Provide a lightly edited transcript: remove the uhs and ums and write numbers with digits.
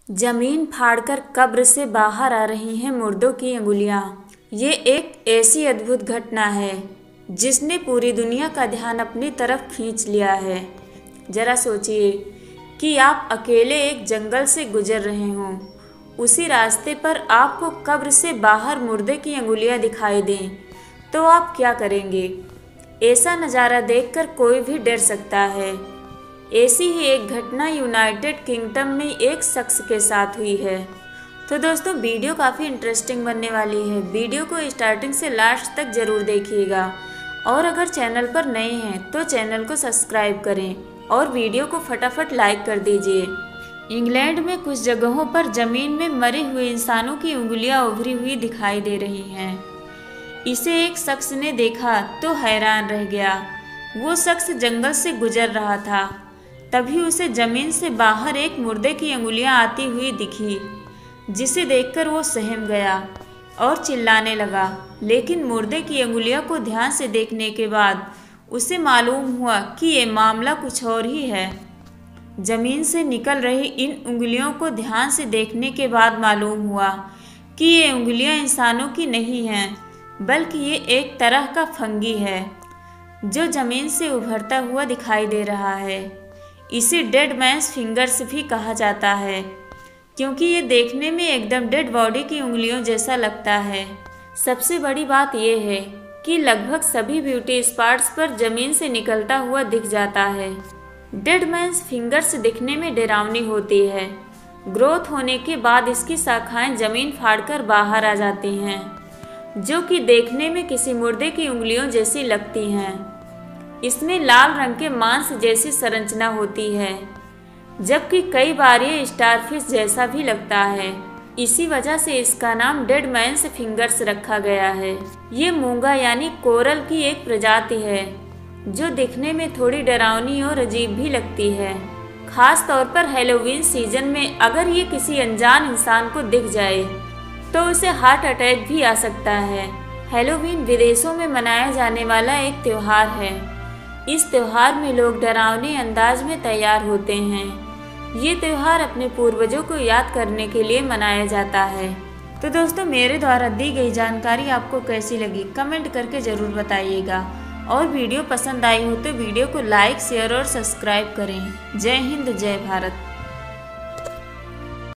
जमीन फाड़कर कब्र से बाहर आ रही हैं मुर्दों की अंगुलियां। ये एक ऐसी अद्भुत घटना है जिसने पूरी दुनिया का ध्यान अपनी तरफ खींच लिया है। जरा सोचिए कि आप अकेले एक जंगल से गुजर रहे हों, उसी रास्ते पर आपको कब्र से बाहर मुर्दे की अंगुलियां दिखाई दें, तो आप क्या करेंगे? ऐसा नज़ारा देखकर कोई भी डर सकता है। ऐसी ही एक घटना यूनाइटेड किंगडम में एक शख्स के साथ हुई है। तो दोस्तों, वीडियो काफ़ी इंटरेस्टिंग बनने वाली है। वीडियो को स्टार्टिंग से लास्ट तक ज़रूर देखिएगा और अगर चैनल पर नए हैं तो चैनल को सब्सक्राइब करें और वीडियो को फटाफट लाइक कर दीजिए। इंग्लैंड में कुछ जगहों पर ज़मीन में मरे हुए इंसानों की उंगलियां उभरी हुई दिखाई दे रही हैं। इसे एक शख्स ने देखा तो हैरान रह गया। वो शख्स जंगल से गुजर रहा था, तभी उसे जमीन से बाहर एक मुर्दे की अंगुलियां आती हुई दिखी, जिसे देखकर वो सहम गया और चिल्लाने लगा। लेकिन मुर्दे की अंगुलियां को ध्यान से देखने के बाद उसे मालूम हुआ कि ये मामला कुछ और ही है। जमीन से निकल रही इन उंगलियों को ध्यान से देखने के बाद मालूम हुआ कि ये उंगलियां इंसानों की नहीं हैं, बल्कि ये एक तरह का फंगी है जो जमीन से उभरता हुआ दिखाई दे रहा है। इसे डेड मैन्स फिंगर्स भी कहा जाता है, क्योंकि ये देखने में एकदम डेड बॉडी की उंगलियों जैसा लगता है। सबसे बड़ी बात यह है कि लगभग सभी ब्यूटी स्पॉट्स पर जमीन से निकलता हुआ दिख जाता है। डेड मैन्स फिंगर्स दिखने में डरावनी होती है। ग्रोथ होने के बाद इसकी शाखाएं जमीन फाड़कर बाहर आ जाती हैं, जो कि देखने में किसी मुर्दे की उंगलियों जैसी लगती हैं। इसमें लाल रंग के मांस जैसी संरचना होती है, जबकि कई बार ये स्टारफिश जैसा भी लगता है। इसी वजह से इसका नाम डेड मैन्स फिंगर्स रखा गया है। ये मूंगा यानी कोरल की एक प्रजाति है जो दिखने में थोड़ी डरावनी और अजीब भी लगती है। खास तौर पर हैलोवीन सीजन में अगर ये किसी अनजान इंसान को दिख जाए तो उसे हार्ट अटैक भी आ सकता है। हैलोवीन विदेशों में मनाया जाने वाला एक त्यौहार है। इस त्यौहार में लोग डरावने अंदाज में तैयार होते हैं। ये त्यौहार अपने पूर्वजों को याद करने के लिए मनाया जाता है। तो दोस्तों, मेरे द्वारा दी गई जानकारी आपको कैसी लगी कमेंट करके ज़रूर बताइएगा और वीडियो पसंद आई हो तो वीडियो को लाइक, शेयर और सब्सक्राइब करें। जय हिंद, जय भारत।